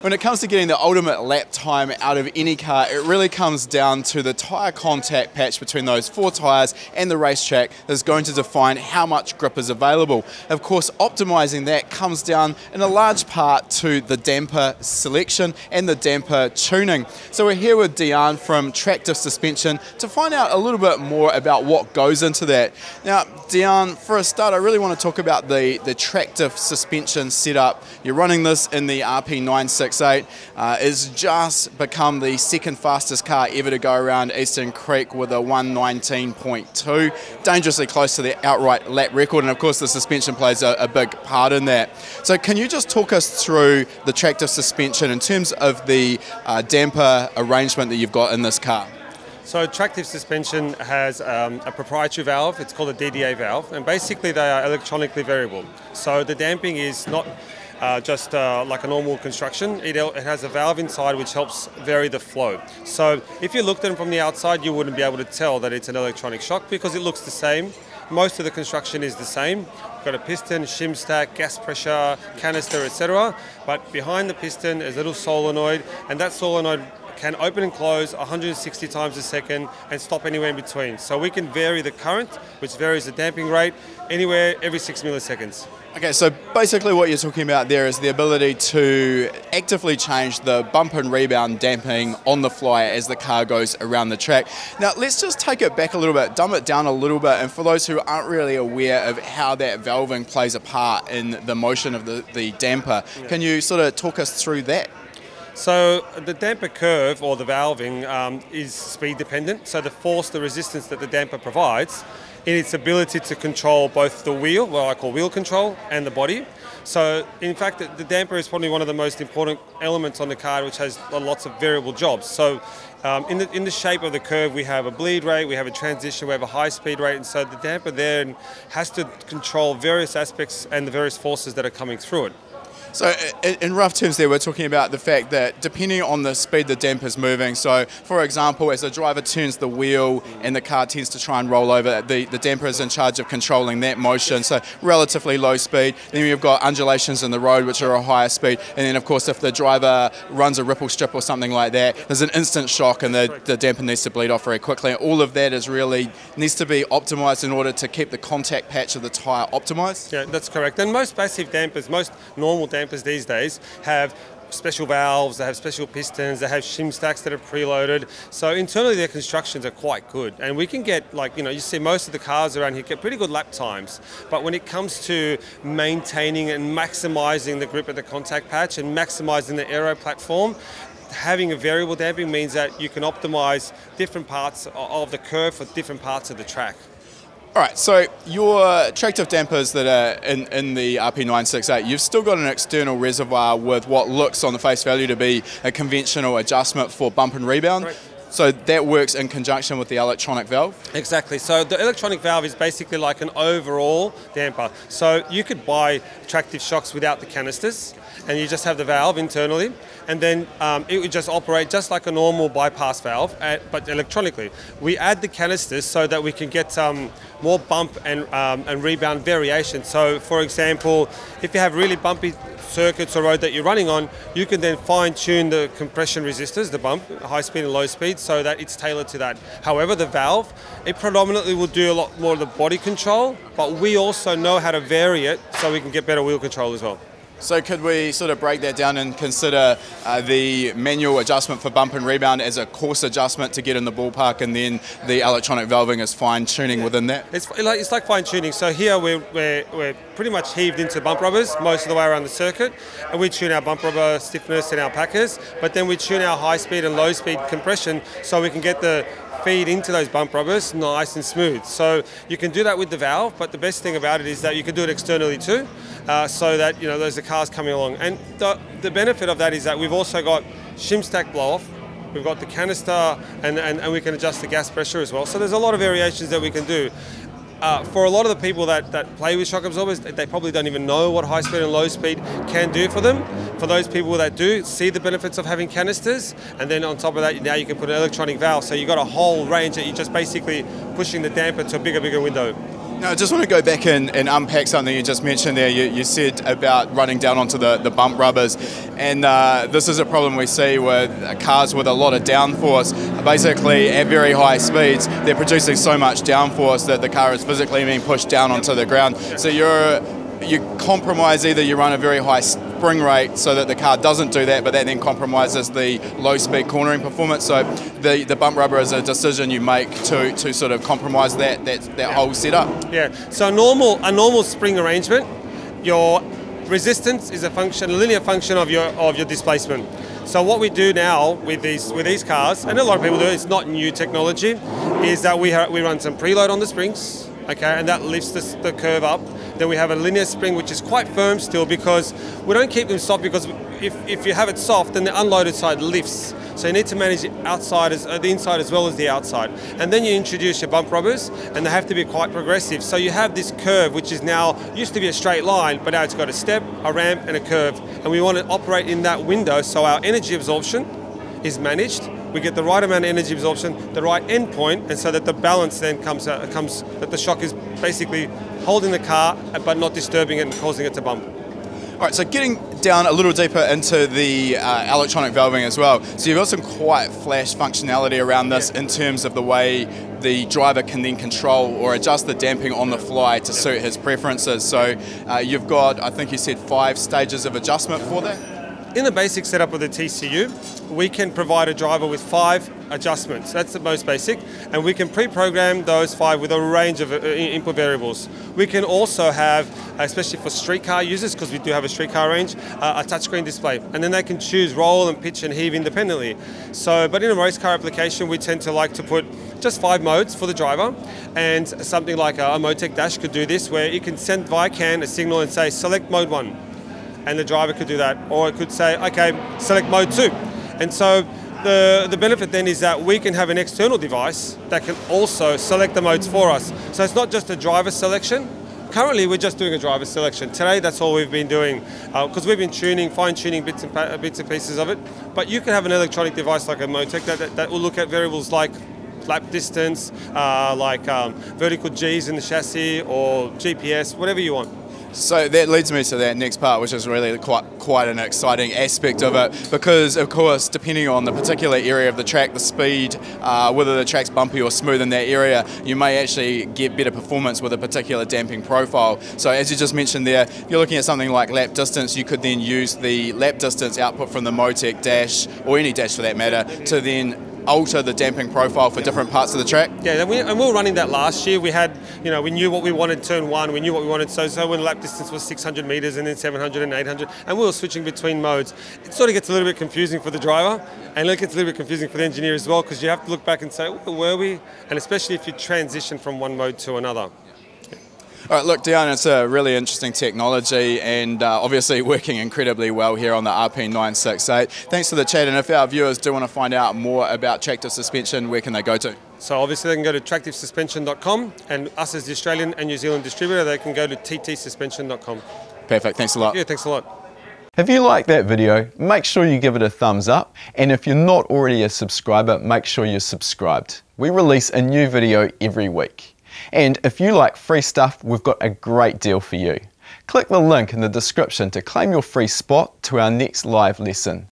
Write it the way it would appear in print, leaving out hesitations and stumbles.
When it comes to getting the ultimate lap time out of any car, it really comes down to the tyre contact patch between those four tyres and the racetrack that's going to define how much grip is available. Of course, optimising that comes down in a large part to the damper selection and the damper tuning. So we're here with Dejan from TracTive Suspension to find out a little bit more about what goes into that. Now, Dejan, for a start, I really want to talk about the TracTive suspension setup. You're running this in the RP968. It's just become the second fastest car ever to go around Eastern Creek with a 119.2, dangerously close to the outright lap record, and of course the suspension plays a big part in that. So can you just talk us through the TracTive suspension in terms of the damper arrangement that you've got in this car? So TracTive suspension has a proprietary valve. It's called a DDA valve, and basically they are electronically variable. So the damping is not just like a normal construction. It has a valve inside which helps vary the flow. So if you looked at it from the outside, you wouldn't be able to tell that it's an electronic shock because it looks the same. Most of the construction is the same. You've got a piston, shim stack, gas pressure, canister, etc. But behind the piston is a little solenoid, and that solenoid can open and close 160 times a second and stop anywhere in between. So we can vary the current, which varies the damping rate, anywhere every 6 milliseconds. Okay, so basically what you're talking about there is the ability to actively change the bump and rebound damping on the fly as the car goes around the track. Now let's just take it back a little bit, dumb it down a little bit, and for those who aren't really aware of how that valving plays a part in the motion of the damper, can you sort of talk us through that? So the damper curve, or the valving, is speed dependent. So the force, the resistance that the damper provides in its ability to control both the wheel, what I call wheel control, and the body. So in fact, the damper is probably one of the most important elements on the car, which has lots of variable jobs. So in the shape of the curve, we have a bleed rate, we have a transition, we have a high speed rate, and so the damper there has to control various aspects and the various forces that are coming through it. So in rough terms there, we're talking about the fact that depending on the speed the damper's moving, so for example, as the driver turns the wheel and the car tends to try and roll over, the damper is in charge of controlling that motion, so relatively low speed. Then you've got undulations in the road, which are a higher speed, and then of course if the driver runs a ripple strip or something like that, there's an instant shock and the damper needs to bleed off very quickly. And all of that needs to be optimised in order to keep the contact patch of the tyre optimised? Yeah, that's correct. And most passive dampers, most normal dampers these days have special valves, they have special pistons, they have shim stacks that are preloaded. So internally their constructions are quite good. And we can get, like, you see most of the cars around here get pretty good lap times. But when it comes to maintaining and maximising the grip of the contact patch and maximising the aero platform, having a variable damping means that you can optimise different parts of the curve for different parts of the track. All right, so your TracTive dampers that are in the RP968, you've still got an external reservoir with what looks on the face value to be a conventional adjustment for bump and rebound. Right. So that works in conjunction with the electronic valve? Exactly. So the electronic valve is basically like an overall damper. So you could buy TracTive shocks without the canisters, and you just have the valve internally, and then it would just operate just like a normal bypass valve, but electronically. We add the canisters so that we can get more bump and rebound variation. So for example, if you have really bumpy circuits or road that you're running on, you can then fine-tune the compression resistors, the bump, high speed and low speed, so that it's tailored to that. However, the valve, it predominantly will do a lot more of the body control, but we also know how to vary it so we can get better wheel control as well. So could we sort of break that down and consider the manual adjustment for bump and rebound as a course adjustment to get in the ballpark, and then the electronic valving is fine-tuning within that? It's like fine-tuning. So here we're pretty much heaved into bump rubbers most of the way around the circuit, and we tune our bump rubber stiffness and our packers, but then we tune our high-speed and low-speed compression so we can get the feed into those bump rubbers nice and smooth. So you can do that with the valve, but the best thing about it is that you can do it externally too, so that there's the cars coming along. And the benefit of that is that we've also got shim stack blow off, we've got the canister, and we can adjust the gas pressure as well. So there's a lot of variations that we can do. For a lot of the people that play with shock absorbers, they probably don't even know what high speed and low speed can do for them. For those people that do, see the benefits of having canisters, and then on top of that, now you can put an electronic valve. So you've got a whole range that you're just basically pushing the damper to a bigger window. Now, I just want to go back and unpack something you just mentioned there. You said about running down onto the bump rubbers, and this is a problem we see with cars with a lot of downforce. Basically, at very high speeds, they're producing so much downforce that the car is physically being pushed down onto the ground. So you compromise, either you run a very high spring rate so that the car doesn't do that, but that then compromises the low speed cornering performance. So the bump rubber is a decision you make to sort of compromise that whole setup. Yeah, so a normal spring arrangement, your resistance is a linear function of your displacement. So what we do now with these cars, and a lot of people do, it's not new technology, is that we run some preload on the springs, okay, and that lifts the curve up. Then we have a linear spring which is quite firm still, because we don't keep them soft, because if you have it soft, then the unloaded side lifts. So you need to manage the inside as well as the outside. And then you introduce your bump rubbers, and they have to be quite progressive. So you have this curve which is now, used to be a straight line, but now it's got a step, a ramp and a curve. And we want to operate in that window so our energy absorption is managed. We get the right amount of energy absorption, the right end point, and so that the balance then comes that the shock is basically holding the car but not disturbing it and causing it to bump. All right, so getting down a little deeper into the electronic valving as well. So you've got some quite flash functionality around this in terms of the way the driver can then control or adjust the damping on the fly to suit his preferences. So you've got, I think you said, 5 stages of adjustment for that? In the basic setup of the TCU, we can provide a driver with 5 adjustments. That's the most basic, and we can pre-program those 5 with a range of input variables. We can also have, especially for street car users, because we do have a street car range, a touchscreen display, and then they can choose roll and pitch and heave independently. So, but in a race car application, we tend to like to put just 5 modes for the driver, and something like a wtac dash could do this, where it can send via CAN a signal and say select mode 1. And the driver could do that, or it could say, okay, select mode 2. And so the benefit then is that we can have an external device that can also select the modes for us. So it's not just a driver selection. Currently, we're just doing a driver selection. Today, that's all we've been doing, because we've been fine-tuning bits and pieces of it. But you can have an electronic device like a wtac that will look at variables like lap distance, vertical Gs in the chassis, or GPS, whatever you want. So that leads me to that next part, which is really quite an exciting aspect of it, because of course, depending on the particular area of the track, the speed, whether the track's bumpy or smooth in that area, you may actually get better performance with a particular damping profile. So as you just mentioned there, if you're looking at something like lap distance, you could then use the lap distance output from the wtac dash, or any dash for that matter, to then alter the damping profile for different parts of the track. Yeah, and we were running that last year. We had, we knew what we wanted turn 1, we knew what we wanted, so when lap distance was 600 metres and then 700 and 800, and we were switching between modes. It sort of gets a little bit confusing for the driver, and it gets a little bit confusing for the engineer as well, because you have to look back and say, where were we? And especially if you transition from one mode to another. All right, look, Dejan, it's a really interesting technology, and obviously working incredibly well here on the RP968. Thanks for the chat, and if our viewers do want to find out more about TracTive suspension, where can they go to? So obviously they can go to TracTiveSuspension.com, and us as the Australian and New Zealand distributor, they can go to TTSuspension.com. Perfect, thanks a lot. Yeah, thanks a lot. If you like that video, make sure you give it a thumbs up, and if you're not already a subscriber, make sure you're subscribed. We release a new video every week. And if you like free stuff, we've got a great deal for you. Click the link in the description to claim your free spot to our next live lesson.